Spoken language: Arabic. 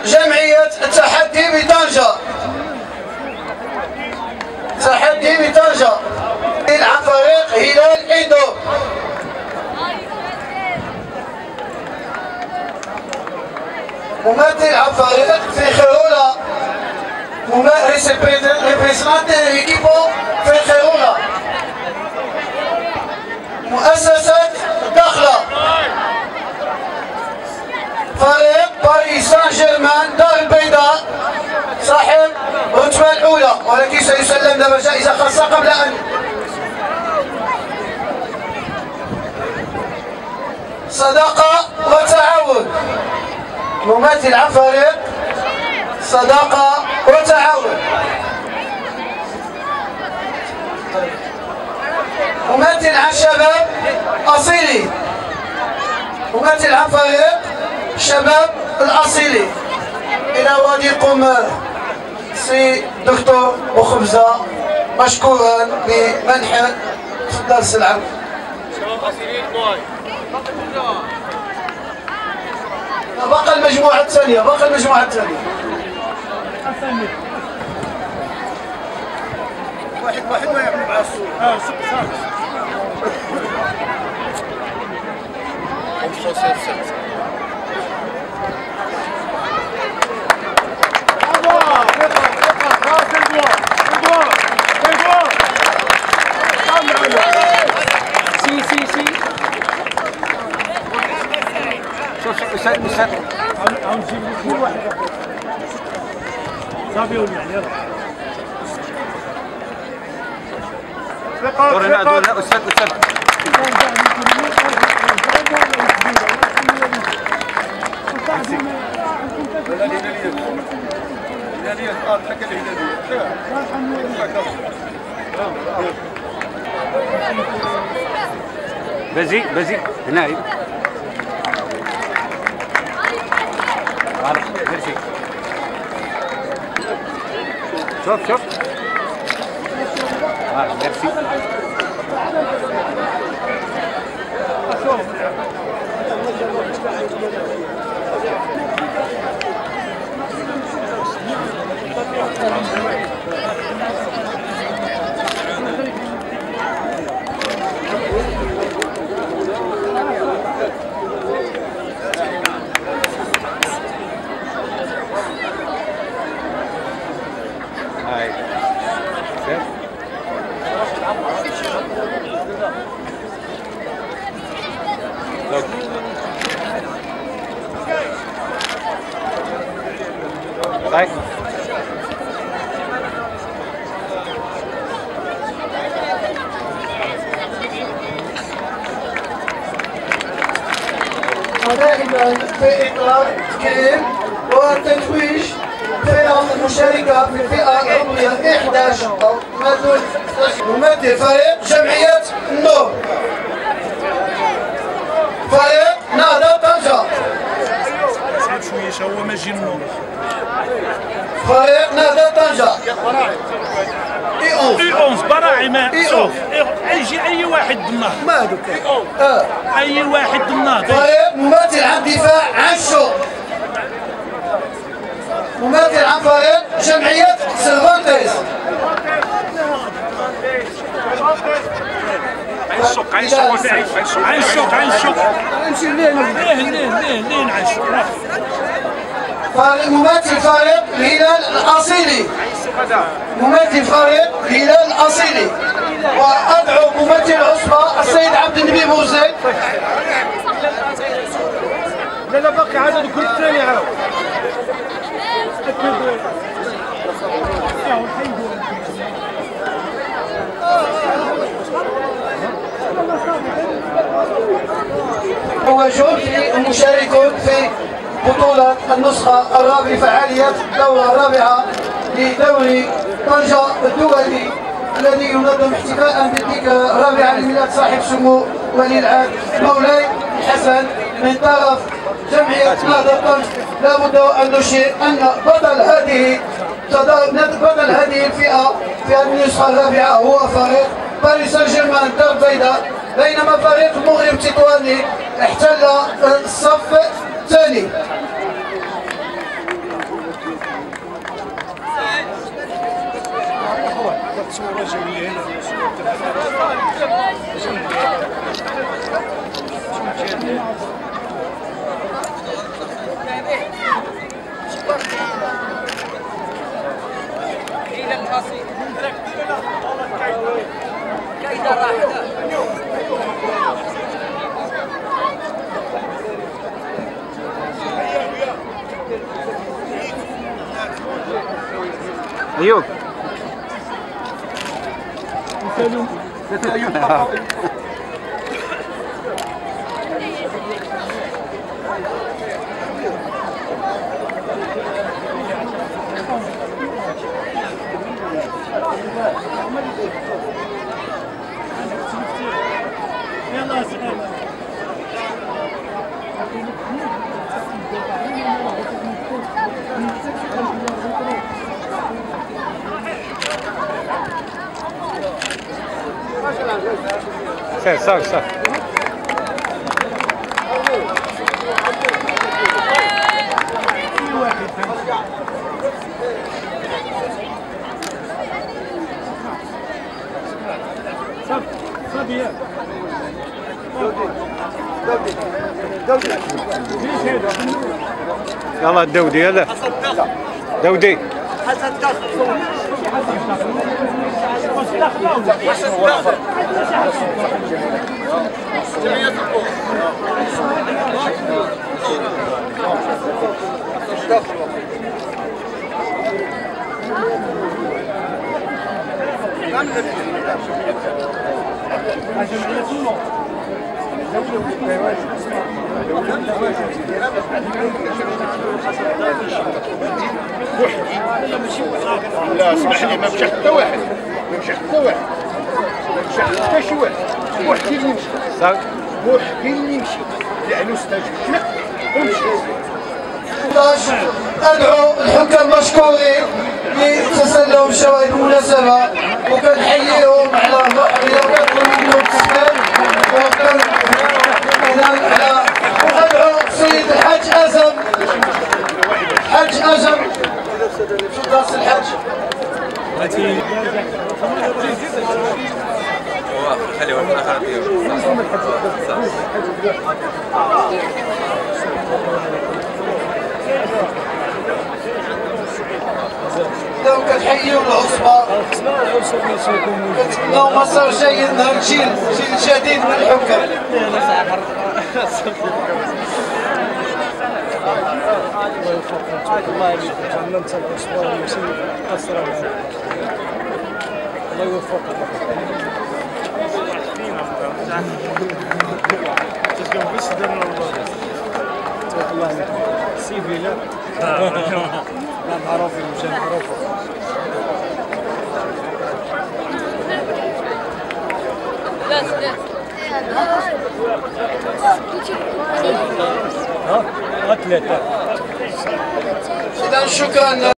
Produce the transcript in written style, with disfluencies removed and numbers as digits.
جمعية التحدي بطنجة. تحدي بطنجة عن فريق هلال إيدو. ممثل عن فريق فيخيرولا. representante del equipo Feijerola. مؤسسة دخلة. فريق باريس سان جيرمان دار البيضاء صاحب الرتبة الأولى، ولكن سيسلم دابا جائزة خاصة قبل أن صداقة وتعاون. ممثل عن فريق صداقة وتعاون. ممثل عن شباب أصيلي. ممثل عن فريق شباب الأصيلي. إلى وادي قمر سي دكتور وخبزة مشكورا بمنح درس العرض. شباب أصيلي بقى المجموعة الثانية. واحد ما يعمل مع الصورة. دور أستاذ بزي هنا شوف ميرسي. دائما في إطار التكريم والتتويج فرق المشاركة في الفئة العمرية 11 أو ما دون. ممثل فريق جمعية النور. فريق نهضة طنجة. شوية هو ماشي النور. فريق نهضة طنجة. إي11 براعي ما يجي أي واحد ضمناه. ما هذوك أي واحد ضمناه. فريق ممثل عن دفاع عن الشوق. ممثل عن فريق جمعية سيرفانتيس. عين الشوق امشي لين عين الشوق. ممثل فريق الهلال الأصيلي. ممثل فريق الهلال الأصيلي. وأدعو ممثل العصبة السيد عبد النبي بوزيد. لا باقي عدد كل الثاني عاود. موجود المشاركون في بطولة النسخة الرابعة فعالية الدورة الرابعة لدوري طنجة الدولي الذي ينظم احتفاء بالذكرى الرابعة لميلاد صاحب سمو ولي العهد مولاي الحسن من طرف جمعية نهضة طنجة. لا بد أن نشير أن بطل هذه الفئة في النسخة الرابعة هو فريق باريس سان جيرمان دار البيضاء، بينما فريق المغرب تطواني احتل الصف الثاني. ايوب يلا سلام. صافي صافي يلا الدودي يلا دودي لا اسمح لي ما مشى حتى واحد ما مشى حتى واحد ما مشى حتى شي واحد وحدي اللي مشى وحدي اللي مشى لانه استجبنا ومشى. ادعو الحكام المشكورين لتسلم شواهد المناسبه وكنحييهم على الرياضات منهم التسليم وادعو السيد الحاج ازم شو درس الحاج خليه في لو كنحييو العصبه كنتمناو مسار جيد نهار جيل جديد من الحكام. الله يوفقك الله يبارك تعلمت الاسبوع المسير قصر الله يوفقك تبارك الله عليك سيفي لا معروف مشان معروف ثلاثة إذا شكرا.